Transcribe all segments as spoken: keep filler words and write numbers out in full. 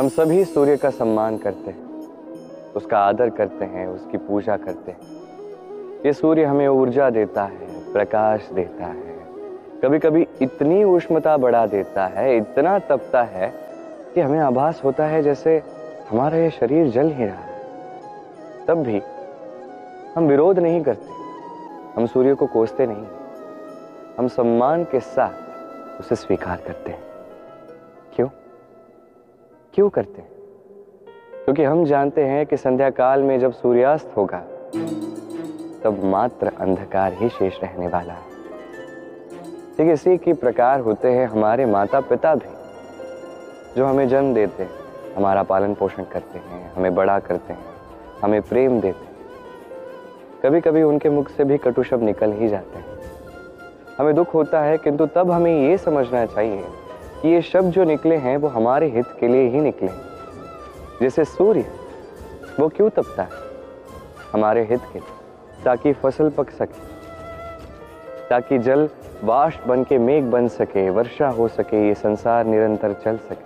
हम सभी सूर्य का सम्मान करते हैं, उसका आदर करते हैं, उसकी पूजा करते हैं। ये सूर्य हमें ऊर्जा देता है, प्रकाश देता है, कभी कभी इतनी उष्णता बढ़ा देता है, इतना तपता है कि हमें आभास होता है जैसे हमारा ये शरीर जल ही रहा है। तब भी हम विरोध नहीं करते, हम सूर्य को कोसते नहीं, हम सम्मान के साथ उसे स्वीकार करते हैं। क्यों क्यों करते हैं? क्योंकि हम जानते हैं कि संध्या काल में जब सूर्यास्त होगा तब मात्र अंधकार ही शेष रहने वाला है। ठीक इसी की प्रकार होते हैं हमारे माता पिता भी, जो हमें जन्म देते हैं, हमारा पालन पोषण करते हैं, हमें बड़ा करते हैं, हमें प्रेम देते हैं। कभी कभी उनके मुख से भी कटु शब्द निकल ही जाते हैं, हमें दुख होता है, किंतु तब हमें ये समझना चाहिए कि ये शब्द जो निकले हैं वो हमारे हित के लिए ही निकले हैं। जैसे सूर्य वो क्यों तपता है? हमारे हित के लिए, ताकि फसल पक सके, ताकि जल वाष्प बन के मेघ बन सके, वर्षा हो सके, ये संसार निरंतर चल सके।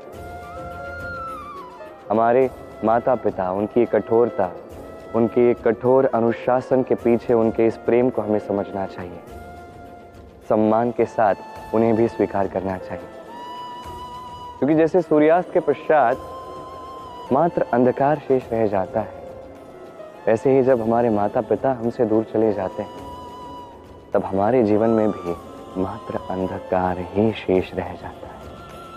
हमारे माता पिता, उनकी कठोरता, उनके कठोर अनुशासन के पीछे उनके इस प्रेम को हमें समझना चाहिए, सम्मान के साथ उन्हें भी स्वीकार करना चाहिए। क्योंकि जैसे सूर्यास्त के पश्चात मात्र अंधकार शेष रह जाता है, वैसे ही जब हमारे माता पिता हमसे दूर चले जाते हैं तब हमारे जीवन में भी मात्र अंधकार ही शेष रह जाता है।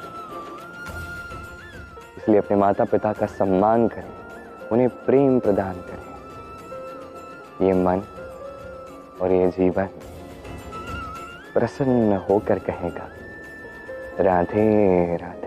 इसलिए अपने माता पिता का सम्मान करें, उन्हें प्रेम प्रदान करें। ये मन और ये जीवन प्रसन्न होकर कहेगा, राधे राधे।